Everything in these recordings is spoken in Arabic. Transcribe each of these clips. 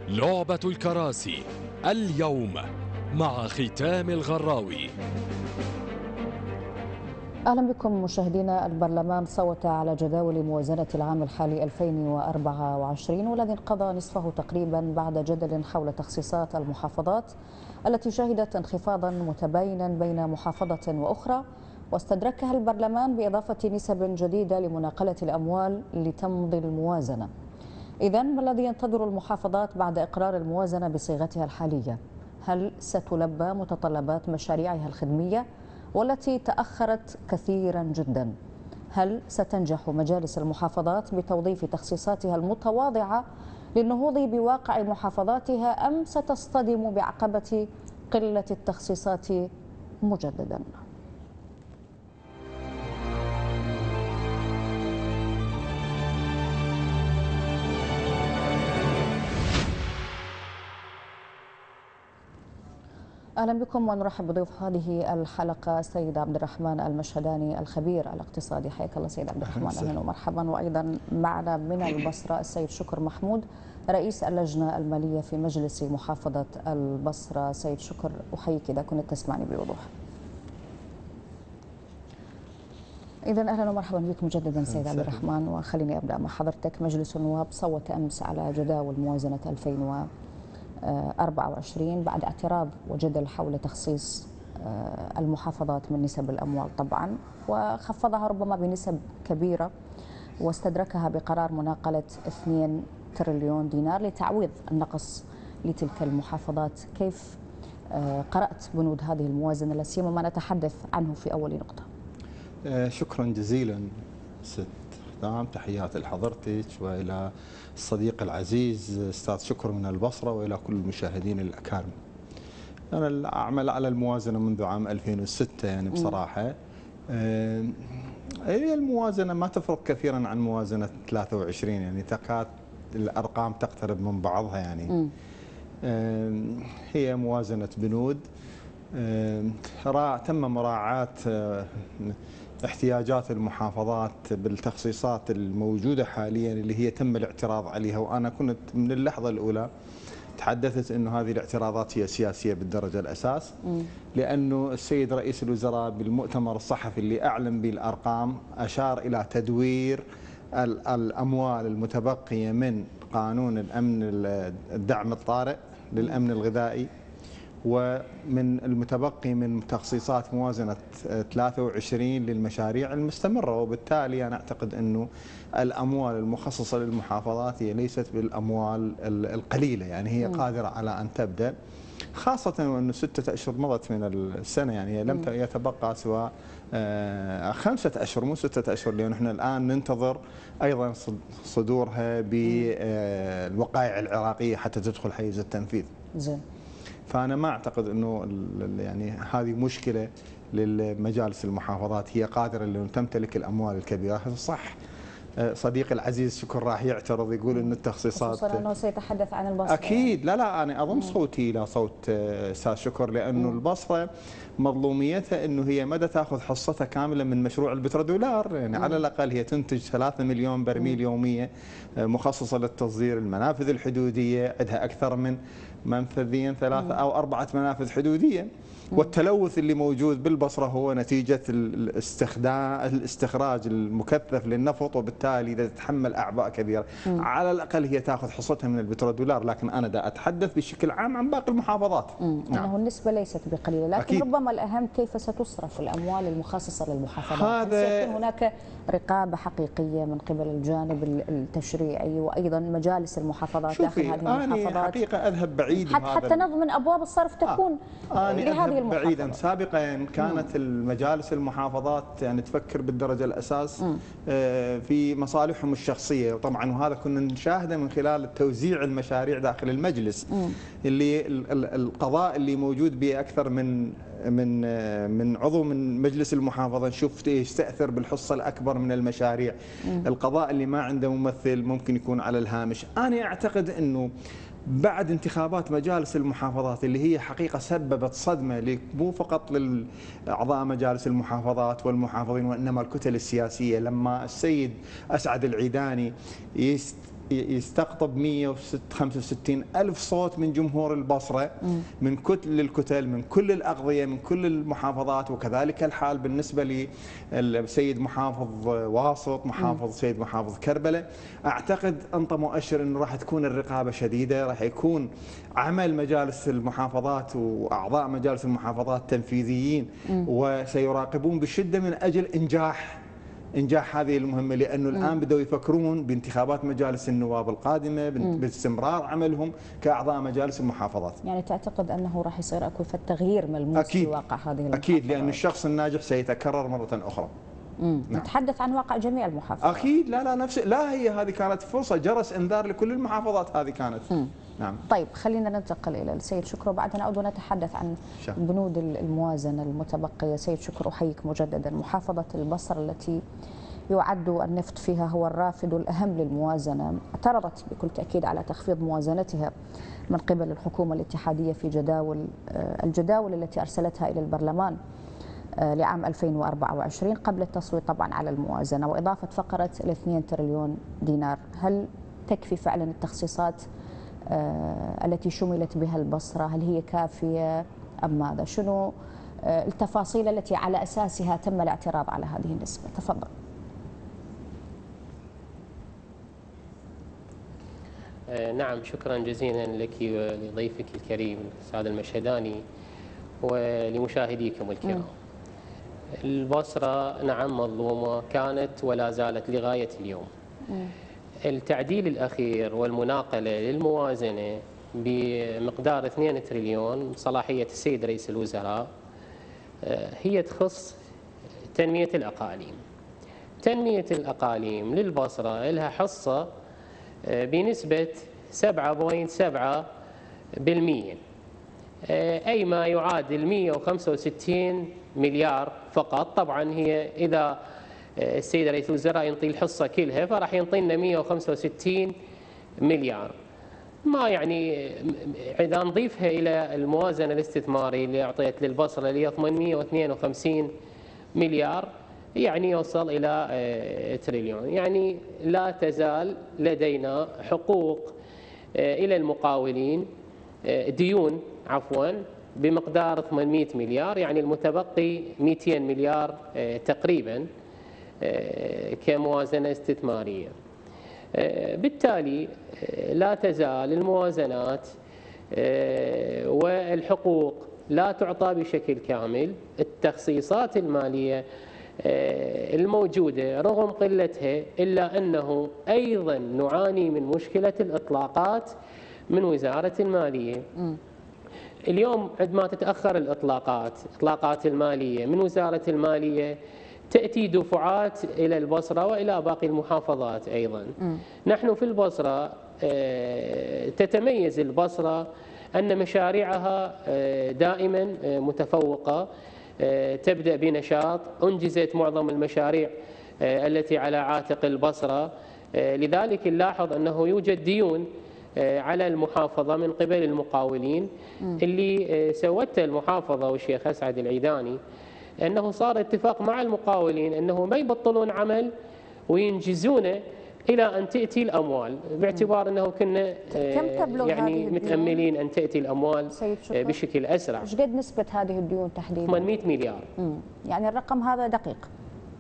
لعبة الكراسي اليوم مع ختام الغراوي. أهلا بكم مشاهدينا. البرلمان صوت على جداول موازنة العام الحالي 2024 والذي انقضى نصفه تقريبا بعد جدل حول تخصيصات المحافظات التي شهدت انخفاضا متباينا بين محافظة وأخرى، واستدركها البرلمان بإضافة نسب جديدة لمناقلة الأموال لتمضي الموازنة. إذن ما الذي ينتظر المحافظات بعد إقرار الموازنة بصيغتها الحالية؟ هل ستلبى متطلبات مشاريعها الخدمية والتي تأخرت كثيرا جدا؟ هل ستنجح مجالس المحافظات بتوظيف تخصيصاتها المتواضعة للنهوض بواقع محافظاتها، أم ستصطدم بعقبة قلة التخصيصات مجددا؟ أهلا بكم ونرحب بضيوف هذه الحلقة السيد عبد الرحمن المشهداني الخبير الاقتصادي. حياك الله سيد عبد الرحمن، أهلا ومرحبا. وأيضا معنا من البصرة السيد شكر محمود رئيس اللجنة المالية في مجلس محافظة البصرة. سيد شكر، أحييك إذا كنت تسمعني بوضوح. إذا أهلا ومرحبا بك مجددا سيد عبد الرحمن، وخليني أبدأ مع حضرتك. مجلس النواب صوت أمس على جداول موازنة 2024 بعد اعتراض وجدل حول تخصيص المحافظات من نسب الأموال طبعا، وخفضها ربما بنسب كبيرة، واستدركها بقرار مناقلة 2 تريليون دينار لتعويض النقص لتلك المحافظات. كيف قرأت بنود هذه الموازنة، لا سيما ما نتحدث عنه في أول نقطة؟ شكرا جزيلا ست ختام، تحياتي لحضرتك والى الصديق العزيز استاذ شكر من البصره والى كل المشاهدين الاكارم. انا اعمل على الموازنه منذ عام 2006 يعني بصراحه. هي الموازنه ما تفرق كثيرا عن موازنه 23، يعني تكاد الارقام تقترب من بعضها يعني. هي موازنه بنود تم مراعاة احتياجات المحافظات بالتخصيصات الموجودة حاليا اللي هي تم الاعتراض عليها، وأنا كنت من اللحظة الأولى تحدثت أنه هذه الاعتراضات هي سياسية بالدرجة الأساس، لأنه السيد رئيس الوزراء بالمؤتمر الصحفي اللي أعلن بالأرقام أشار إلى تدوير الأموال المتبقية من قانون الأمن الدعم الطارئ للأمن الغذائي ومن المتبقي من تخصيصات موازنة 23 للمشاريع المستمرة. وبالتالي أنا أعتقد أنه الأموال المخصصة للمحافظات هي ليست بالأموال القليلة، يعني هي قادرة على أن تبدأ، خاصة وأنه 6 أشهر مضت من السنة، يعني لم يتبقى سوى 5 أشهر مو 6 أشهر، لأن احنا الآن ننتظر أيضا صدورها بالوقائع العراقية حتى تدخل حيز التنفيذ. زين. فأنا ما أعتقد أنه يعني هذه مشكلة للمجالس المحافظات، هي قادرة لأنه تمتلك الأموال الكبيرة. صح صديقي العزيز شكر راح يعترض يقول أن التخصيصات، خصوصا أنه سيتحدث عن البصرة. أكيد لا أنا أضم صوتي إلى صوت أستاذ شكر، لأنه البصرة مظلوميتها أنه هي مدى تأخذ حصتها كاملة من مشروع البترودولار، يعني على الأقل هي تنتج 3 مليون برميل يومية مخصصة للتصدير. المنافذ الحدودية عندها أكثر من منفذين، 3 أو 4 منافذ حدودية، والتلوث اللي موجود بالبصرة هو نتيجة الاستخراج المكثف للنفط، وبالتالي تتحمل أعباء كبيرة. على الأقل هي تأخذ حصتها من البترودولار، لكن أنا دا أتحدث بشكل عام عن باقي المحافظات. أنه النسبة ليست بقليلة، لكن أكيد. ربما الأهم كيف ستصرف الأموال المخصصة للمحافظات. سيكون هناك رقابة حقيقية من قبل الجانب التشريعي وأيضا مجالس المحافظات داخل هذه المحافظات؟ أنا حقيقة أذهب بعيد، حتى نضمن أبواب الصرف تكون لهذه المحافظات. بعيدا. سابقا كانت المجالس المحافظات يعني تفكر بالدرجة الأساس في مصالحهم الشخصية، وطبعا وهذا كنا نشاهده من خلال توزيع المشاريع داخل المجلس، اللي القضاء اللي موجود به أكثر من عضو من مجلس المحافظة شفت يستأثر بالحصة الأكبر من المشاريع. القضاء اللي ما عنده ممثل ممكن يكون على الهامش. أنا أعتقد أنه بعد انتخابات مجالس المحافظات اللي هي حقيقة سببت صدمة مو فقط لأعضاء مجالس المحافظات والمحافظين، وإنما الكتل السياسية، لما السيد أسعد العيداني يستقطب 165 ألف صوت من جمهور البصرة، من كل الكتل، من كل الأغذية، من كل المحافظات. وكذلك الحال بالنسبة للسيد محافظ واسط، سيد محافظ كربلاء. أعتقد أنطى مؤشر أنه راح تكون الرقابة شديدة، راح يكون عمل مجالس المحافظات وأعضاء مجالس المحافظات تنفيذيين، وسيراقبون بشدة من أجل إنجاح هذه المهمة، لأنه الآن بدأوا يفكرون بانتخابات مجالس النواب القادمة، باستمرار عملهم كأعضاء مجالس المحافظات. يعني تعتقد أنه راح يصير أكو تغيير ملموس في واقع هذه المحافظات؟ أكيد، لأن الشخص الناجح سيتكرر مرة أخرى. نعم. نتحدث عن واقع جميع المحافظات. أكيد، لا هي هذه كانت فرصة، جرس إنذار لكل المحافظات هذه كانت. نعم. طيب خلينا ننتقل إلى السيد شكر، وبعدها نعود ونتحدث عن بنود الموازنة المتبقية. سيد شكر، أحييك مجددا. محافظة البصرة التي يعد النفط فيها هو الرافد الأهم للموازنة اعترضت بكل تأكيد على تخفيض موازنتها من قبل الحكومة الاتحادية في الجداول التي أرسلتها إلى البرلمان لعام 2024 قبل التصويت طبعا على الموازنة وإضافة فقرة 2 تريليون دينار. هل تكفي فعلا التخصيصات التي شملت بها البصرة؟ هل هي كافية أم ماذا؟ شنو التفاصيل التي على أساسها تم الاعتراض على هذه النسبة؟ تفضل. نعم، شكرا جزيلا لك ولضيفك الكريم الأستاذ المشهداني ولمشاهديكم الكرام. البصرة نعم مظلومة كانت ولا زالت لغاية اليوم. التعديل الأخير والمناقلة للموازنة بمقدار 2 تريليون صلاحية السيد رئيس الوزراء هي تخص تنمية الأقاليم. تنمية الأقاليم للبصرة لها حصة بنسبة 7.7%، أي ما يعادل 165 مليار فقط. طبعا هي إذا السيد رئيس الوزراء ينطي الحصة كلها فراح ينطينا 165 مليار. ما يعني إذا نضيفها إلى الموازنة الاستثماري اللي أعطيت للبصرة اللي هي 852 مليار يعني يوصل إلى تريليون. يعني لا تزال لدينا حقوق إلى المقاولين، ديون عفوا بمقدار 800 مليار، يعني المتبقي 200 مليار تقريبا كموازنة استثمارية. بالتالي لا تزال الموازنات والحقوق لا تعطى بشكل كامل. التخصيصات المالية الموجودة رغم قلتها إلا أنه أيضا نعاني من مشكلة الإطلاقات من وزارة المالية. اليوم عندما تتأخر إطلاقات المالية من وزارة المالية تأتي دفعات إلى البصرة وإلى باقي المحافظات أيضا. نحن في البصرة تتميز البصرة أن مشاريعها دائما متفوقة، تبدأ بنشاط، أنجزت معظم المشاريع التي على عاتق البصرة. لذلك نلاحظ أنه يوجد ديون على المحافظة من قبل المقاولين اللي سوته المحافظة والشيخ أسعد العيداني، أنه صار اتفاق مع المقاولين أنه ما يبطلون عمل وينجزونه إلى أن تأتي الأموال، باعتبار أنه كنا يعني متأملين أن تأتي الأموال بشكل أسرع. ايش قد نسبة هذه الديون تحديدا؟ 800 مليار. يعني الرقم هذا دقيق.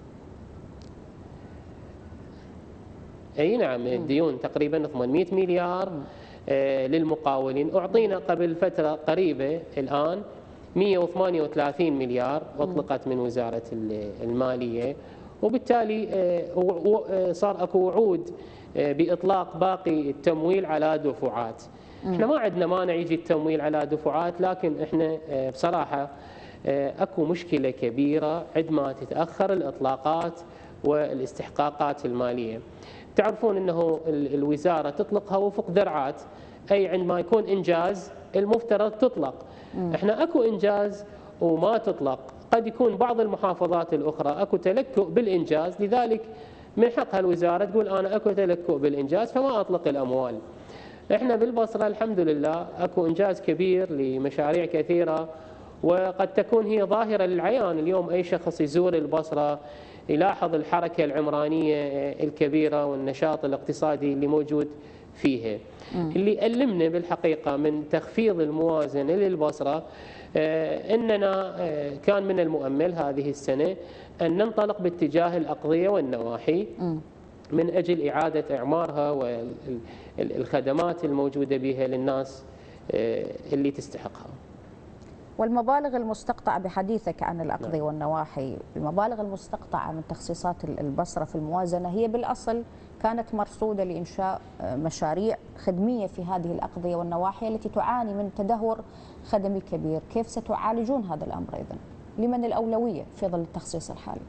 أي نعم، الديون تقريبا 800 مليار للمقاولين. أعطينا قبل فترة قريبة الآن 138 مليار أطلقت من وزارة المالية، وبالتالي صار اكو وعود باطلاق باقي التمويل على دفعات. احنا ما عندنا مانع يجي التمويل على دفعات، لكن احنا بصراحه اكو مشكله كبيره عندما تتاخر الاطلاقات والاستحقاقات الماليه. تعرفون انه الوزاره تطلقها وفق درعات، اي عندما يكون انجاز المفترض تطلق. احنا اكو انجاز وما تطلق. قد يكون بعض المحافظات الأخرى أكو تلكؤ بالإنجاز، لذلك من حقها الوزارة تقول أنا أكو تلكؤ بالإنجاز فما أطلق الأموال. إحنا بالبصرة الحمد لله أكو إنجاز كبير لمشاريع كثيرة، وقد تكون هي ظاهرة للعيان. اليوم أي شخص يزور البصرة يلاحظ الحركة العمرانية الكبيرة والنشاط الاقتصادي اللي موجود فيها. اللي يألمنا بالحقيقة من تخفيض الموازنة للبصرة أننا كان من المؤمل هذه السنة أن ننطلق باتجاه الأقضية والنواحي من أجل إعادة إعمارها والخدمات الموجودة بها للناس اللي تستحقها. والمبالغ المستقطعة بحديثك عن الأقضية والنواحي، المبالغ المستقطعة من تخصيصات البصرة في الموازنة هي بالأصل كانت مرصودة لإنشاء مشاريع خدمية في هذه الأقضية والنواحي التي تعاني من تدهور خدمي كبير. كيف ستعالجون هذا الأمر إذن؟ لمن الأولوية في ظل التخصيص الحالي؟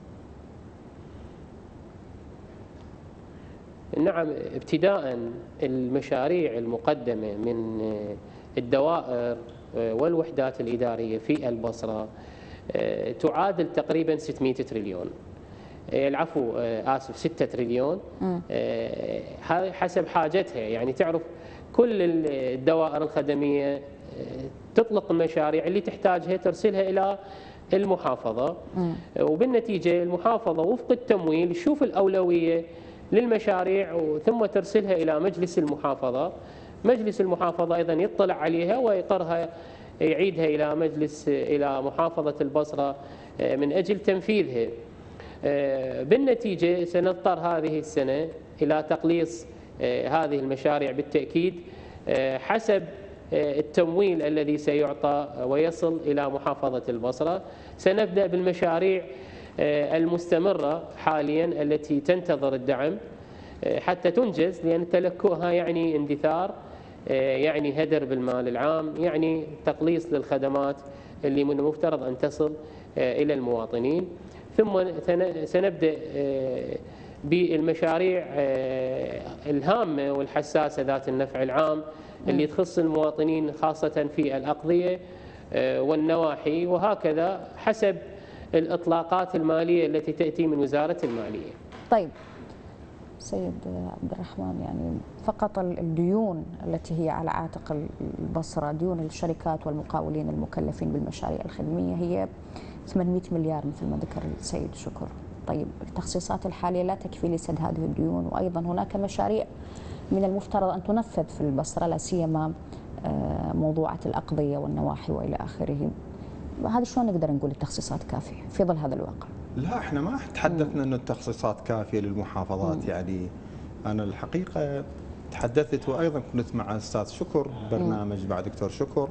نعم، ابتداء المشاريع المقدمة من الدوائر والوحدات الإدارية في البصرة تعادل تقريبا 600 تريليون، العفو آسف 6 تريليون حسب حاجتها. يعني تعرف كل الدوائر الخدمية تطلق المشاريع اللي تحتاجها ترسلها إلى المحافظة، وبالنتيجة المحافظة وفق التمويل تشوف الأولوية للمشاريع ثم ترسلها إلى مجلس المحافظة. مجلس المحافظة أيضا يطلع عليها ويقرها يعيدها إلى محافظة البصرة من أجل تنفيذها. بالنتيجة سنضطر هذه السنة إلى تقليص هذه المشاريع بالتأكيد حسب التمويل الذي سيعطى ويصل إلى محافظة البصرة. سنبدأ بالمشاريع المستمرة حاليا التي تنتظر الدعم حتى تنجز، لأن تلكؤها يعني اندثار، يعني هدر بالمال العام، يعني تقليص للخدمات اللي من المفترض أن تصل إلى المواطنين. ثم سنبدأ بالمشاريع الهامة والحساسة ذات النفع العام اللي تخص المواطنين خاصة في الأقضية والنواحي، وهكذا حسب الإطلاقات المالية التي تأتي من وزارة المالية. طيب سيد عبد الرحمن، يعني فقط الديون التي هي على عاتق البصرة، ديون الشركات والمقاولين المكلفين بالمشاريع الخدمية، هي 800 مليار مثل ما ذكر السيد شكر. طيب التخصيصات الحالية لا تكفي لسد هذه الديون، وأيضا هناك مشاريع من المفترض أن تنفذ في البصرة، لا سيما موضوعات الأقضية والنواحي وإلى آخره. هذا شلون نقدر نقول التخصيصات كافية في ظل هذا الواقع؟ لا، احنا ما تحدثنا انه التخصيصات كافيه للمحافظات. يعني انا الحقيقه تحدثت وايضا كنت مع الاستاذ شكر برنامج مع دكتور شكر.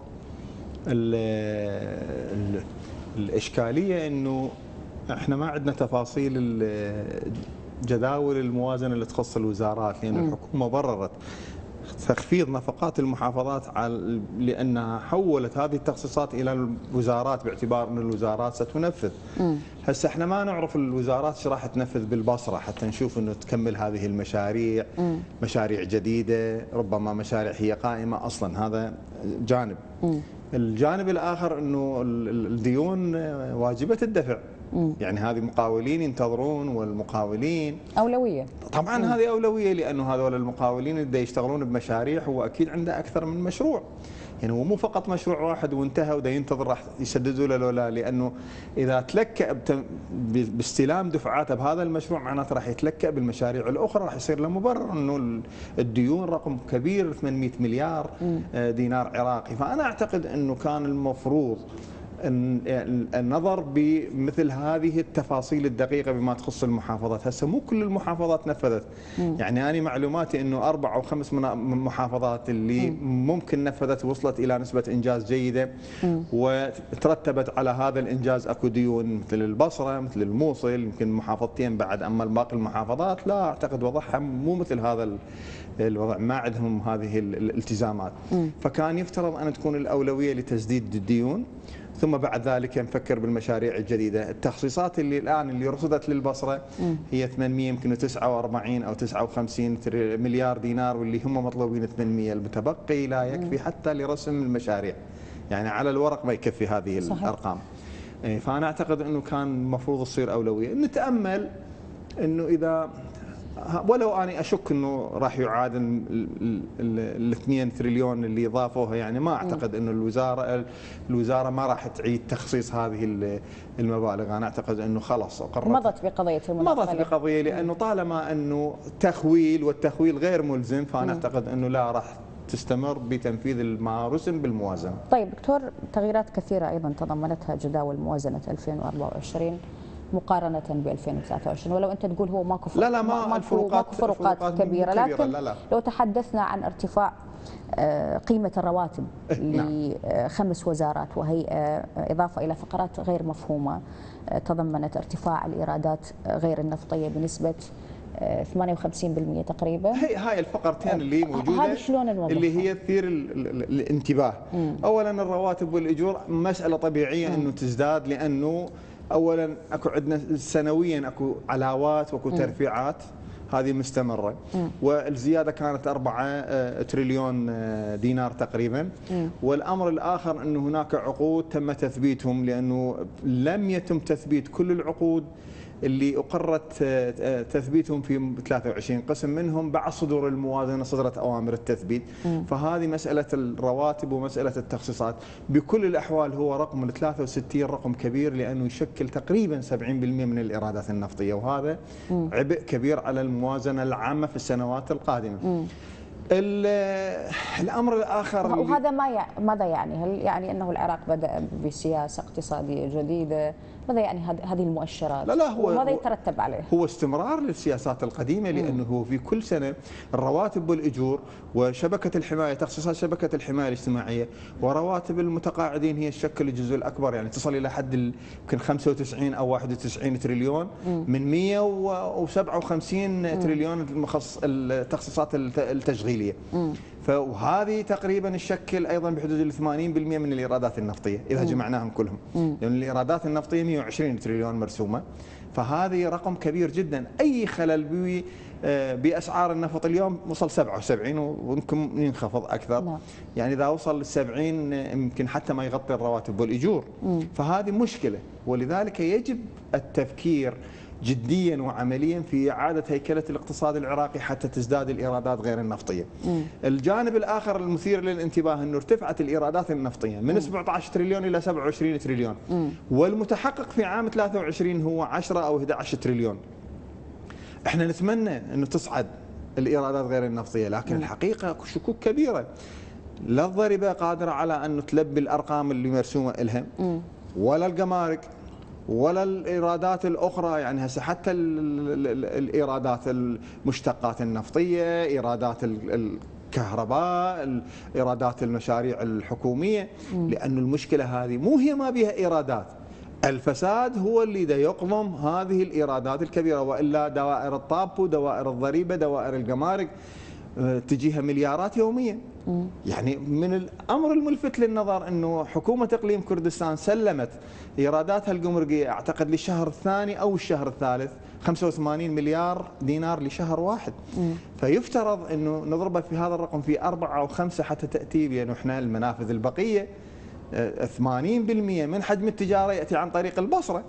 الاشكاليه انه احنا ما عندنا تفاصيل جداول الموازنه اللي تخص الوزارات، لان الحكومه بررت تخفيض نفقات المحافظات لأنها حولت هذه التخصيصات إلى الوزارات باعتبار أن الوزارات ستنفذ. هسه احنا ما نعرف الوزارات شو راح تنفذ بالبصرة حتى نشوف أنه تكمل هذه المشاريع، مشاريع جديدة، ربما مشاريع هي قائمة أصلا. هذا جانب. الجانب الآخر أنه الديون واجبة الدفع. يعني هذه المقاولين ينتظرون، والمقاولين أولوية طبعا. هذه أولوية لأنه هذول المقاولين اللي يشتغلون بمشاريع هو أكيد عنده أكثر من مشروع. يعني هو مو فقط مشروع واحد وانتهى ودا ينتظر راح يسددوا له لولا، لأنه إذا تلكأ باستلام دفعاته بهذا المشروع معناته راح يتلكأ بالمشاريع الأخرى، راح يصير له مبرر أنه الديون رقم كبير 800 مليار دينار عراقي. فأنا أعتقد أنه كان المفروض النظر بمثل هذه التفاصيل الدقيقة بما تخص المحافظات. هسه مو كل المحافظات نفذت. يعني أنا معلوماتي أنه 4 أو 5 محافظات اللي ممكن نفذت وصلت إلى نسبة إنجاز جيدة، وترتبت على هذا الإنجاز أكو ديون مثل البصرة مثل الموصل، يمكن محافظتين بعد. أما باقي المحافظات لا أعتقد وضعها مو مثل هذا الوضع، ما عندهم هذه الالتزامات. فكان يفترض أن تكون الأولوية لتسديد الديون، ثم بعد ذلك نفكر بالمشاريع الجديدة. التخصيصات اللي الآن اللي رصدت للبصرة هي 800 يمكن 49 أو 59 مليار دينار، واللي هم مطلوبين 800. المتبقي لا يكفي حتى لرسم المشاريع، يعني على الورق ما يكفي هذه الأرقام. فأنا أعتقد أنه كان المفروض تصير أولوية. نتأمل أنه إذا ولو أنا أشك أنه راح يعادل ال 2 تريليون اللي ضافوها، يعني ما أعتقد أنه الوزارة ما راح تعيد تخصيص هذه المبالغ. أنا أعتقد أنه خلاص قررت مضت بقضية المناقلة. مضت بقضية، لأنه طالما أنه تخويل، والتخويل غير ملزم، فأنا أعتقد أنه لا راح تستمر بتنفيذ ما رسم بالموازنة. طيب دكتور، تغييرات كثيرة أيضا تضمنتها جداول موازنة 2024 مقارنة ب 2023، ولو أنت تقول هو ماكو فرق، لا ماكو فروقات كبيرة، لكن لا. لو تحدثنا عن ارتفاع قيمة الرواتب ل5 وزارات وهيئة، إضافة إلى فقرات غير مفهومة تضمنت ارتفاع الإيرادات غير النفطية بنسبة 58% تقريبا. هاي الفقرتين اللي موجوده، هذه شلون نوضحها؟ اللي هي تثير الانتباه. اولا الرواتب والاجور مساله طبيعيه انه تزداد، لانه اولا اكو عندنا سنويا اكو علاوات واكو ترفيعات، هذه مستمره، والزياده كانت 4 تريليون دينار تقريبا. والامر الاخر انه هناك عقود تم تثبيتهم، لانه لم يتم تثبيت كل العقود اللي أقرت تثبيتهم في 23 قسم منهم. بعد صدور الموازنة صدرت أوامر التثبيت. فهذه مسألة الرواتب ومسألة التخصيصات بكل الأحوال هو رقم 63 رقم كبير، لأنه يشكل تقريبا 70% من الإيرادات النفطية، وهذا عبء كبير على الموازنة العامة في السنوات القادمة. الأمر الآخر، وهذا ماذا يعني؟ هل يعني أنه العراق بدأ بسياسة اقتصادية جديدة؟ ماذا يعني هذه المؤشرات؟ لا هو وماذا يترتب عليه؟ هو استمرار للسياسات القديمة، لأنه هو في كل سنة الرواتب والأجور وشبكة الحماية، تخصيصات شبكة الحماية الاجتماعية ورواتب المتقاعدين هي تشكل الجزء الأكبر، يعني تصل إلى حد يمكن 95 أو 91 تريليون من 157 تريليون التخصيصات التشغيلية. فهذه تقريبا تشكل ايضا بحدود 80% من الايرادات النفطيه اذا جمعناهم كلهم، لان الايرادات النفطيه 120 تريليون مرسومه، فهذه رقم كبير جدا. اي خلل باسعار النفط اليوم وصل 77 ويمكن ينخفض اكثر، يعني اذا وصل ل 70 يمكن حتى ما يغطي الرواتب والاجور، فهذه مشكله. ولذلك يجب التفكير جديا وعمليا في إعادة هيكلة الاقتصاد العراقي حتى تزداد الإيرادات غير النفطية. الجانب الآخر المثير للانتباه أنه ارتفعت الإيرادات النفطية من 17 تريليون إلى 27 تريليون، والمتحقق في عام 23 هو 10 أو 11 تريليون. احنا نتمنى أنه تصعد الإيرادات غير النفطية، لكن الحقيقة شكوك كبيرة. لا الضريبة قادرة على أن تلبي الأرقام اللي مرسومة لها، ولا الجمارك، ولا الإيرادات الأخرى. يعني هسه حتى الإيرادات المشتقات النفطية، إيرادات الكهرباء، إيرادات المشاريع الحكومية، لأن المشكلة هذه مو هي ما بها إيرادات، الفساد هو اللي دا يقضم هذه الإيرادات الكبيرة، وإلا دوائر الطابو، دوائر الضريبة، دوائر الجمارك تجيها مليارات يوميا. يعني من الأمر الملفت للنظر أنه حكومة إقليم كردستان سلمت إيراداتها الجمركية أعتقد للشهر الثاني أو الشهر الثالث 85 مليار دينار لشهر واحد. فيفترض أنه نضربه في هذا الرقم في 4 أو 5 حتى تأتي، لأنه إحنا المنافذ البقية 80% من حجم التجارة يأتي عن طريق البصرة.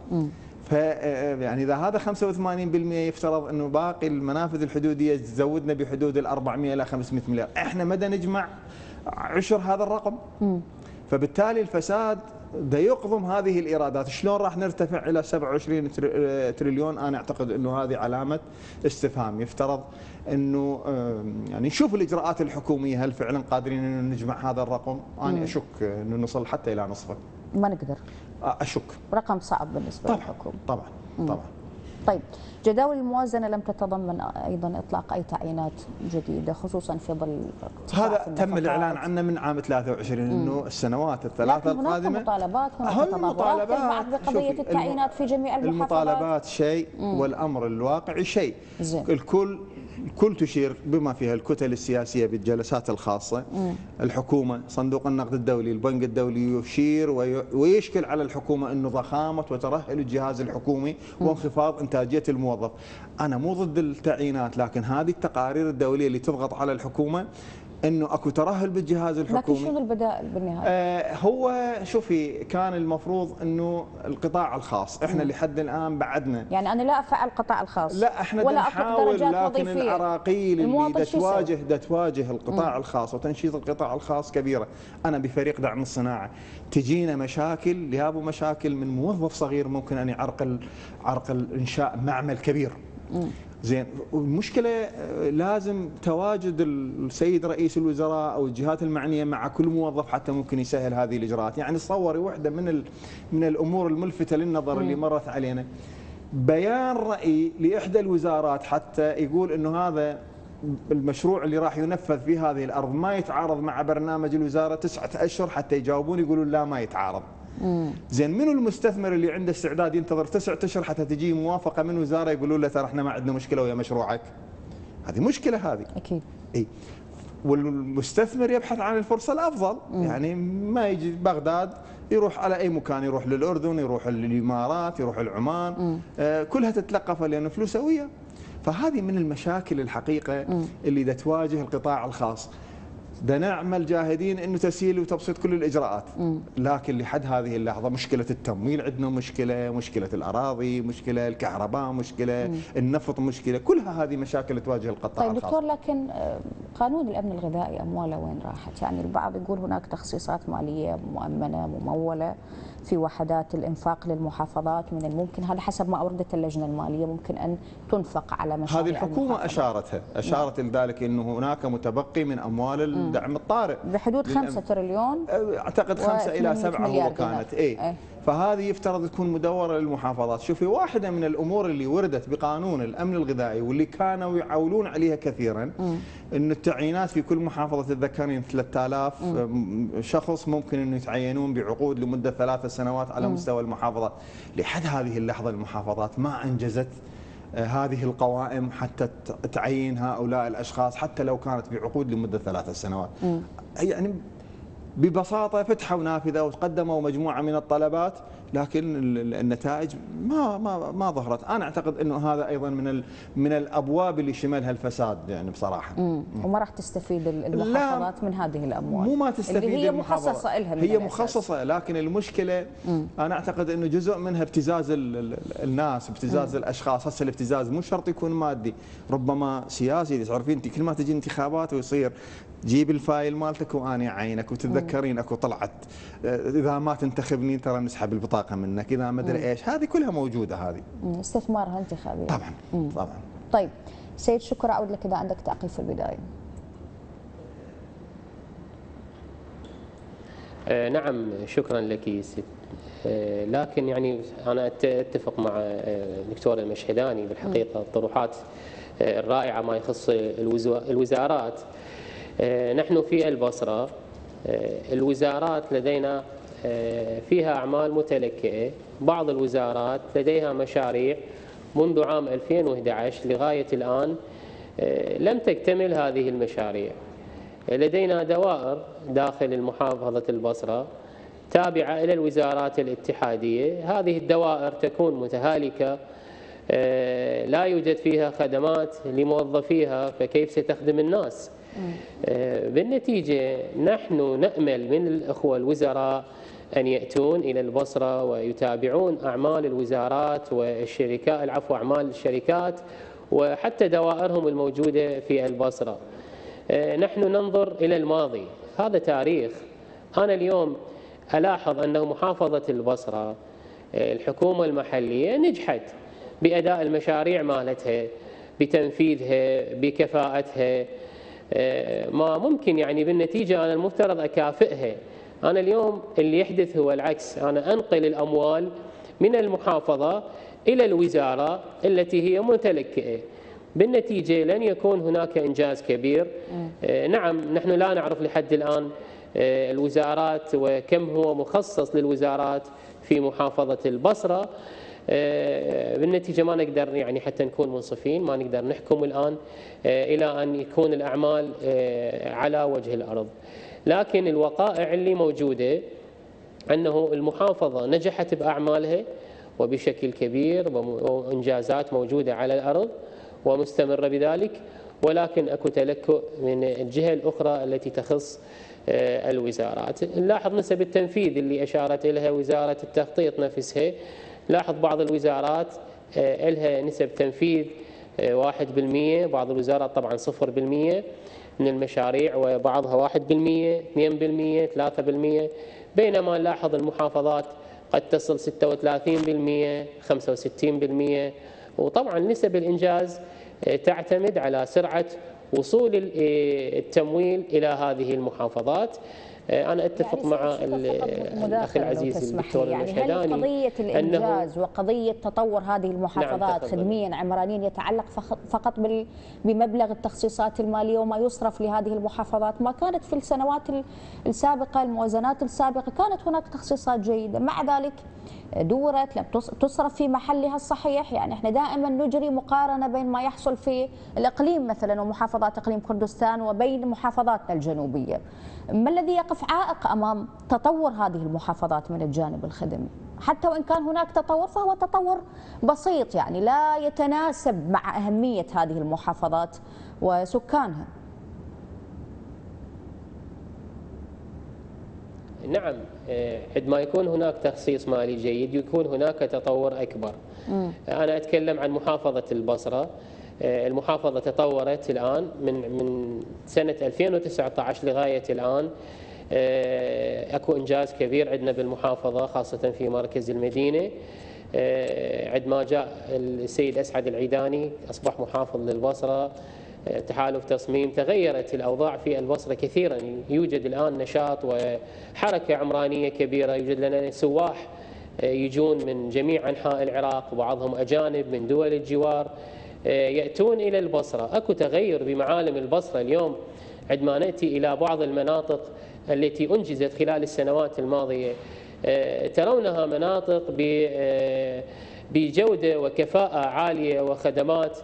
يعني إذا هذا 85% يفترض أنه باقي المنافذ الحدودية تزودنا بحدود 400 إلى 500 مليار. إحنا مدى نجمع عشر هذا الرقم. فبالتالي الفساد دا يقضم هذه الإيرادات. شلون راح نرتفع إلى 27 تريليون؟ أنا أعتقد أنه هذه علامة استفهام. يفترض أنه يعني نشوف الإجراءات الحكومية، هل فعلا قادرين أن نجمع هذا الرقم؟ أنا أشك أنه نصل حتى إلى نصفه. ما نقدر. أشك. رقم صعب بالنسبة للحكومة. طبعا. طيب، جداول الموازنة لم تتضمن أيضا إطلاق أي تعيينات جديدة، خصوصا في ظل هذا تم الإعلان عنه من عام 23 أنه السنوات الثلاثة القادمة. هناك مطالبات، هناك تطلبات بعد بقضية التعيينات في جميع المحافظات. المطالبات شيء والأمر الواقعي شيء. الكل تشير بما فيها الكتل السياسية بالجلسات الخاصة، الحكومة، صندوق النقد الدولي، البنك الدولي يشير ويشكل على الحكومة أنه ضخامة وترهل الجهاز الحكومي وانخفاض إنتاجية الموظف. أنا مو ضد التعيينات، لكن هذه التقارير الدولية اللي تضغط على الحكومة انه اكو ترهل بالجهاز الحكومي. لكن شنو البدائل بالنهايه؟ هو شوفي، كان المفروض انه القطاع الخاص، احنا لحد الان بعدنا، يعني انا لا افعل القطاع الخاص، لا احنا ولا نحاول، لكن العراقيل اللي تواجه القطاع الخاص وتنشيط القطاع الخاص كبيره. انا بفريق دعم الصناعه تجينا مشاكل، يابو مشاكل من موظف صغير ممكن ان يعرقل انشاء معمل كبير. زين، والمشكله لازم تواجد السيد رئيس الوزراء او الجهات المعنيه مع كل موظف حتى ممكن يسهل هذه الاجراءات. يعني تصوري واحده من الامور الملفته للنظر اللي مرت علينا، بيان رأي لإحدى الوزارات حتى يقول انه هذا المشروع اللي راح ينفذ في هذه الارض ما يتعارض مع برنامج الوزاره 9 اشهر حتى يجاوبون يقولون لا ما يتعارض. زين، منو المستثمر اللي عنده استعداد ينتظر 9 اشهر حتى تجي موافقه من وزاره يقولون له ترى احنا ما عندنا مشكله ويا مشروعك؟ هذه مشكله هذه. اكيد. اي، والمستثمر يبحث عن الفرصه الافضل. يعني ما يجي بغداد، يروح على اي مكان، يروح للاردن، يروح للامارات، يروح لعمان، كلها تتلقف لانه فلوسه وياه. فهذه من المشاكل الحقيقه اللي دا تواجه القطاع الخاص. دا نعمل جاهدين انه تسهيل وتبسيط كل الاجراءات، لكن لحد هذه اللحظه مشكله التمويل عندنا مشكله الاراضي، مشكله الكهرباء، مشكله النفط، مشكله، كلها هذه مشاكل تواجه القطاع الخاص. طيب دكتور، لكن قانون الامن الغذائي امواله وين راحت؟ يعني البعض يقول هناك تخصيصات ماليه مؤمنه مموله في وحدات الانفاق للمحافظات، من الممكن هذا حسب ما اوردت اللجنه الماليه ممكن ان تنفق على مشاريع. هذه الحكومه اشارت لذلك، انه هناك متبقي من اموال الدعم الطارئ بحدود 5 تريليون، اعتقد 5 إلى 7 هو كانت. فهذه يفترض تكون مدوره للمحافظات. شوفي، واحده من الامور اللي وردت بقانون الامن الغذائي واللي كانوا يعولون عليها كثيرا، انه التعيينات في كل محافظه، تتذكرين 3000 شخص ممكن انه يتعينون بعقود لمده 3 سنوات على مستوى المحافظات. لحد هذه اللحظه المحافظات ما انجزت هذه القوائم حتى تعين هؤلاء الاشخاص، حتى لو كانت بعقود لمده 3 سنوات. يعني ببساطه فتحوا نافذه وقدموا مجموعه من الطلبات، لكن النتائج ما ظهرت. انا اعتقد انه هذا ايضا من الابواب اللي شملها الفساد، يعني بصراحه. وما راح تستفيد المحافظات من هذه الاموال. مو ما تستفيد، اللي هي مخصصه لها، هي مخصصه، لكن المشكله انا اعتقد انه جزء منها ابتزاز الناس، ابتزاز الاشخاص. هسه الابتزاز مو شرط يكون مادي، ربما سياسي. تعرفين انت كل ما تجي انتخابات ويصير جيب الفايل مالتك واني اعينك، وتتذكرين اكو طلعت اذا ما تنتخبني ترى نسحب البطاقه منك، اذا ما ادري ايش. هذه كلها موجوده. هذه استثمارها انتخابي طبعا. طبعا. طيب سيد شكر، اعود لك اذا عندك تعقيب في البدايه. نعم، شكرا لك ست. لكن يعني انا اتفق مع الدكتور المشهداني بالحقيقه. الطروحات الرائعه ما يخص الوزارات. نحن في البصرة الوزارات لدينا فيها أعمال متلكئة. بعض الوزارات لديها مشاريع منذ عام 2011 لغاية الآن لم تكتمل هذه المشاريع. لدينا دوائر داخل محافظة البصرة تابعة إلى الوزارات الاتحادية. هذه الدوائر تكون متهالكة، لا يوجد فيها خدمات لموظفيها، فكيف ستخدم الناس؟ بالنتيجة نحن نأمل من الأخوة الوزراء أن يأتون إلى البصرة ويتابعون أعمال الوزارات والشركات، أعمال الشركات وحتى دوائرهم الموجودة في البصرة. نحن ننظر إلى الماضي، هذا تاريخ. أنا اليوم ألاحظ أن محافظة البصرة الحكومة المحلية نجحت بأداء المشاريع مالتها، بتنفيذها، بكفاءتها. ما ممكن يعني بالنتيجة أنا المفترض أكافئها. أنا اليوم اللي يحدث هو العكس، أنا أنقل الأموال من المحافظة إلى الوزارة التي هي متلكئة. بالنتيجة لن يكون هناك إنجاز كبير. نعم، نحن لا نعرف لحد الآن الوزارات وكم هو مخصص للوزارات في محافظة البصرة. بالنتيجة ما نقدر يعني حتى نكون منصفين، ما نقدر نحكم الآن إلى أن يكون الأعمال على وجه الأرض. لكن الوقائع اللي موجودة أنه المحافظة نجحت بأعمالها وبشكل كبير، وإنجازات موجودة على الأرض ومستمرة بذلك. ولكن اكو تلكؤ من الجهه الاخرى التي تخص الوزارات. نلاحظ نسب التنفيذ اللي اشارت اليها وزاره التخطيط نفسها، لاحظ بعض الوزارات لها نسب تنفيذ 1%، بعض الوزارات طبعا 0% من المشاريع، وبعضها 1%، 2%، 3%، بينما نلاحظ المحافظات قد تصل 36%، 65%. وطبعا نسب الإنجاز تعتمد على سرعة وصول التمويل إلى هذه المحافظات. أنا أتفق يعني مع الأخ العزيز الدكتور المشهداني. هل قضية الإنجاز وقضية تطور هذه المحافظات خدميا عمرانيا يتعلق فقط بمبلغ التخصيصات المالية وما يصرف لهذه المحافظات؟ ما كانت في السنوات السابقة، الموازنات السابقة كانت هناك تخصيصات جيدة، مع ذلك دورت لم تصرف في محلها الصحيح. يعني احنا دائما نجري مقارنة بين ما يحصل في الإقليم مثلا ومحافظات إقليم كردستان وبين محافظاتنا الجنوبية. ما الذي يقف عائق أمام تطور هذه المحافظات من الجانب الخدمي؟ حتى وإن كان هناك تطور فهو تطور بسيط، يعني لا يتناسب مع أهمية هذه المحافظات وسكانها. نعم، عندما يكون هناك تخصيص مالي جيد يكون هناك تطور أكبر. أنا أتكلم عن محافظة البصرة. المحافظة تطورت الآن من سنة 2019 لغاية الآن. أكو إنجاز كبير عندنا بالمحافظة خاصة في مركز المدينة. عندما جاء السيد أسعد العيداني أصبح محافظ للبصرة، تحالف تصميم، تغيرت الأوضاع في البصرة كثيرا. يوجد الآن نشاط وحركة عمرانية كبيرة، يوجد لنا سواح يجون من جميع أنحاء العراق وبعضهم أجانب من دول الجوار يأتون إلى البصرة. أكو تغير بمعالم البصرة اليوم. عندما نأتي إلى بعض المناطق التي أنجزت خلال السنوات الماضية ترونها مناطق بجودة وكفاءة عالية وخدمات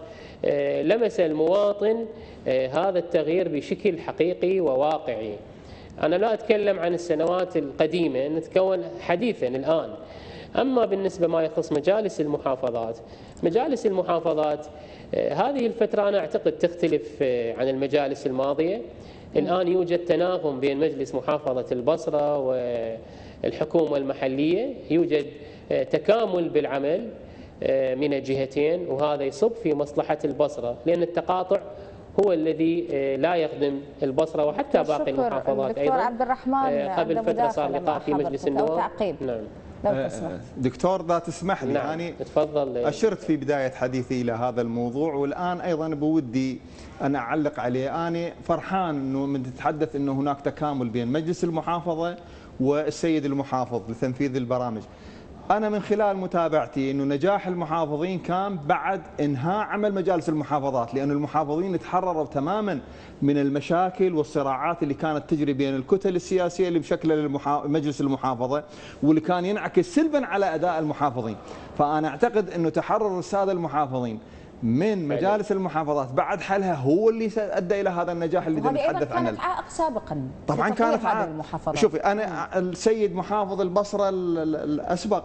لمس المواطن هذا التغيير بشكل حقيقي وواقعي. أنا لا أتكلم عن السنوات القديمة، نتكون حديثا الآن. أما بالنسبة ما يخص مجالس المحافظات، مجالس المحافظات هذه الفترة أنا أعتقد تختلف عن المجالس الماضية. الآن يوجد تناغم بين مجلس محافظة البصرة والحكومة المحلية، يوجد تكامل بالعمل من الجهتين، وهذا يصب في مصلحة البصرة، لأن التقاطع هو الذي لا يخدم البصرة وحتى باقي المحافظات أيضا. دكتور عبد الرحمن، قبل فترة صار لقاء في مجلس النواب. نعم. لو تسمح. دكتور لا تسمح لي، نعم. يعني تفضل. أشرت في بداية حديثي إلى هذا الموضوع، والآن أيضا بودي أن أعلق عليه. أنا فرحان أنه من تتحدث أنه هناك تكامل بين مجلس المحافظة والسيد المحافظ لتنفيذ البرامج. أنا من خلال متابعتي أنه نجاح المحافظين كان بعد إنهاء عمل مجالس المحافظات، لأن المحافظين تحرروا تماما من المشاكل والصراعات اللي كانت تجري بين الكتل السياسية اللي مشكلة مجلس المحافظة، واللي كان ينعكس سلبا على أداء المحافظين. فأنا أعتقد أنه تحرر السادة المحافظين من مجالس المحافظات بعد حلها هو اللي ادى الى هذا النجاح اللي نتحدث عنه. كانت عائق سابقا. طبعا كانت عائق. شوفي انا السيد محافظ البصره الاسبق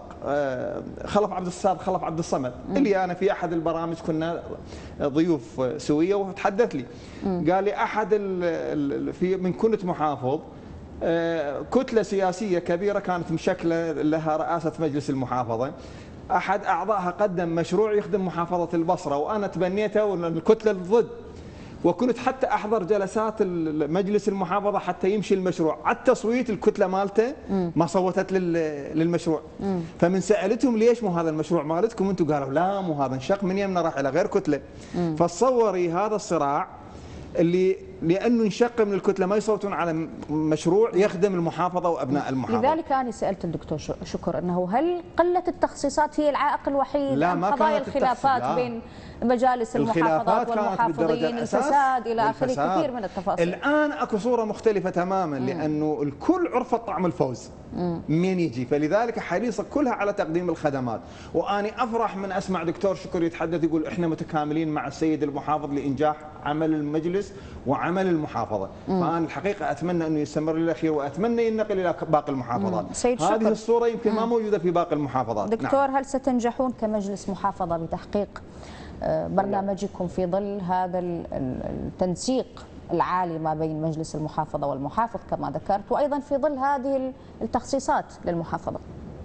خلف عبد الصمد اللي انا في احد البرامج كنا ضيوف سويه، وتحدث لي قال لي احد في من كنت محافظ كتله سياسيه كبيره كانت مشكله لها رئاسه مجلس المحافظه، أحد أعضائها قدم مشروع يخدم محافظة البصرة وأنا تبنيته والكتلة ضد، وكنت حتى أحضر جلسات مجلس المحافظة حتى يمشي المشروع. على التصويت الكتلة مالته ما صوتت للمشروع. فمن سألتهم ليش مو هذا المشروع مالتكم أنتم؟ قالوا لا مو هذا، انشق من يمنا راح إلى غير كتلة. فتصوري هذا الصراع اللي لأنه انشق من الكتلة ما يصوتون على مشروع يخدم المحافظة وأبناء المحافظة. لذلك أنا سألت الدكتور شكر أنه هل قلة التخصيصات هي العائق الوحيد؟ لا، ما قضايا الخلافات بين مجالس المحافظات والمحافظين، الفساد إلى آخره، كثير من التفاصيل. الآن أكو صورة مختلفة تماما، لأنه الكل عرف طعم الفوز من يجي، فلذلك حريصة كلها على تقديم الخدمات. وأنا أفرح من أسمع دكتور شكر يتحدث يقول إحنا متكاملين مع السيد المحافظ لإنجاح عمل المجلس وعمل المحافظة. فأنا الحقيقة أتمنى أنه يستمر للأخير، وأتمنى ينقل إلى باقي المحافظات. هذه الصورة يمكن ما موجودة في باقي المحافظات. دكتور، هل ستنجحون كمجلس محافظة بتحقيق برنامجكم في ظل هذا التنسيق العالي ما بين مجلس المحافظة والمحافظ كما ذكرت، وأيضا في ظل هذه التخصيصات للمحافظة؟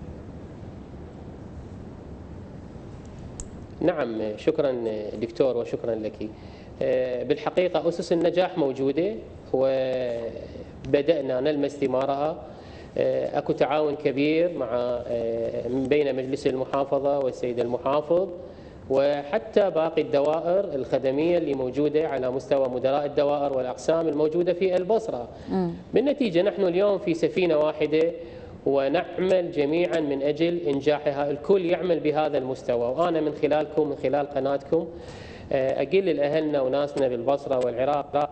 نعم، شكرا دكتور وشكرا لك. بالحقيقة أسس النجاح موجودة وبدأنا نلمس ثمارها. اكو تعاون كبير مع بين مجلس المحافظة والسيد المحافظ وحتى باقي الدوائر الخدمية اللي موجودة على مستوى مدراء الدوائر والأقسام الموجودة في البصرة. بالنتيجة نحن اليوم في سفينة واحدة ونعمل جميعا من أجل إنجاحها، الكل يعمل بهذا المستوى. وأنا من خلالكم، من خلال قناتكم، أقول لأهلنا وناسنا بالبصرة والعراق.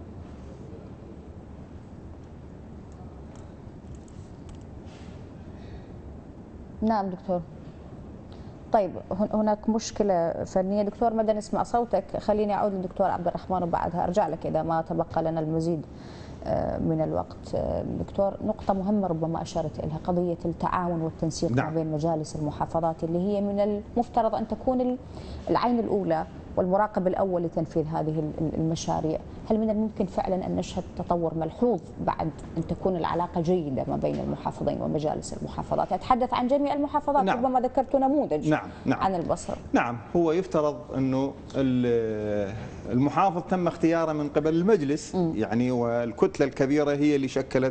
نعم دكتور. طيب هناك مشكلة فنية دكتور، مدى نسمع صوتك. خليني أعود للدكتور عبد الرحمن وبعدها أرجع لك إذا ما تبقى لنا المزيد من الوقت. دكتور، نقطة مهمة ربما أشرت إليها، قضية التعاون والتنسيق ما بين مجالس المحافظات اللي هي من المفترض أن تكون العين الأولى والمراقب الأول لتنفيذ هذه المشاريع. هل من الممكن فعلا أن نشهد تطور ملحوظ بعد أن تكون العلاقة جيدة ما بين المحافظين ومجالس المحافظات؟ أتحدث عن جميع المحافظات. نعم. ربما ذكرت نموذج. نعم. عن البصرة. نعم، هو يفترض أنه المحافظ تم اختياره من قبل المجلس، يعني والكتلة الكبيرة هي اللي شكلت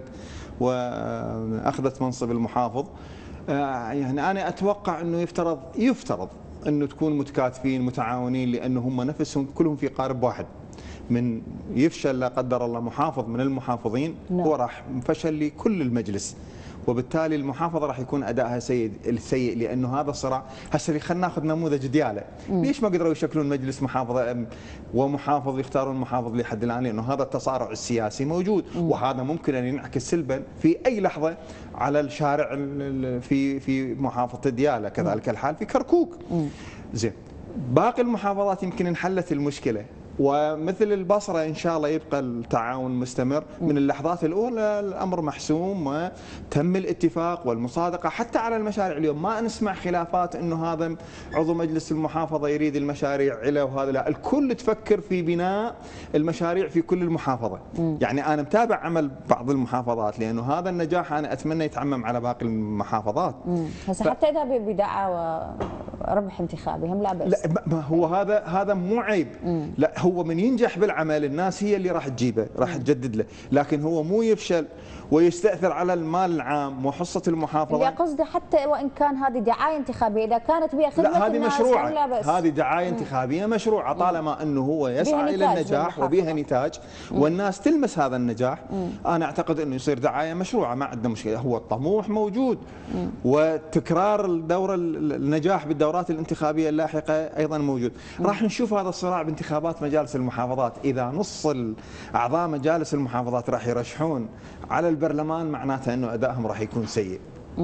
وأخذت منصب المحافظ. يعني أنا أتوقع أنه يفترض أنه تكون متكاتفين متعاونين، لأنه هم نفسهم كلهم في قارب واحد. من يفشل لا قدر الله محافظ من المحافظين هو راح فشل لكل المجلس، وبالتالي المحافظة راح يكون أدائها سيء لأنه هذا الصراع. هسه خلينا ناخذ نموذج ديالى. ليش ما قدروا يشكلون مجلس محافظة ومحافظ يختارون محافظ لحد الآن؟ لأنه هذا التصارع السياسي موجود، وهذا ممكن أن ينعكس سلبا في أي لحظة على الشارع في محافظة ديالى. كذلك الحال في كركوك. زين، باقي المحافظات يمكن انحلت المشكلة، ومثل البصرة إن شاء الله يبقى التعاون مستمر. من اللحظات الأولى الأمر محسوم وتم الاتفاق والمصادقة حتى على المشاريع. اليوم ما نسمع خلافات أنه هذا عضو مجلس المحافظة يريد المشاريع إلى وهذا لا، الكل تفكر في بناء المشاريع في كل المحافظة. يعني أنا متابع عمل بعض المحافظات، لأنه هذا النجاح أنا أتمنى يتعمم على باقي المحافظات. حتى إذا بدعاوى ربح انتخابي هم لا بأس. لا، ما هو هذا مو عيب. لا، هو من ينجح بالعمل الناس هي اللي راح تجيبه، راح تجدد له، لكن هو مو يفشل ويستأثر على المال العام وحصة المحافظة. اللي قصدي حتى وإن كان هذه دعاية انتخابية، إذا كانت بها خدمة لا، هذه مشروعة. لا بأس. هذه دعاية انتخابية مشروعة طالما أنه هو يسعى إلى النجاح وبها نتاج والناس تلمس هذا النجاح. أنا أعتقد أنه يصير دعاية مشروعة، ما عندنا مشكلة. هو الطموح موجود، وتكرار الدورة النجاح بالدورات الانتخابية اللاحقة أيضا موجود. راح نشوف هذا الصراع بانتخابات مجالس المحافظات. إذا نص أعضاء مجالس المحافظات راح يرشحون على البرلمان، معناته أنه أدائهم راح يكون سيء.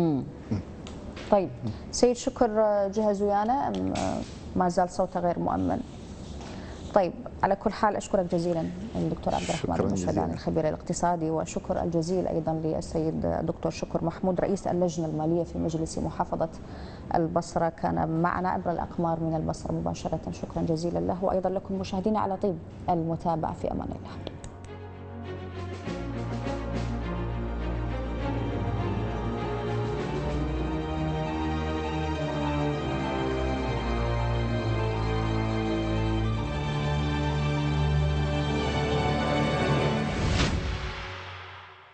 طيب سيد شكر جهز ويانا، ما زال صوته غير مؤمن. طيب على كل حال أشكرك جزيلا الدكتور عبد الرحمن المشهداني الخبير الاقتصادي، وشكر الجزيل أيضا للسيد الدكتور شكر محمود رئيس اللجنة المالية في مجلس محافظة البصرة، كان معنا عبر الأقمار من البصرة مباشرة. شكرا جزيلا له، وأيضا لكم مشاهدينا على طيب المتابعة. في أمان الله.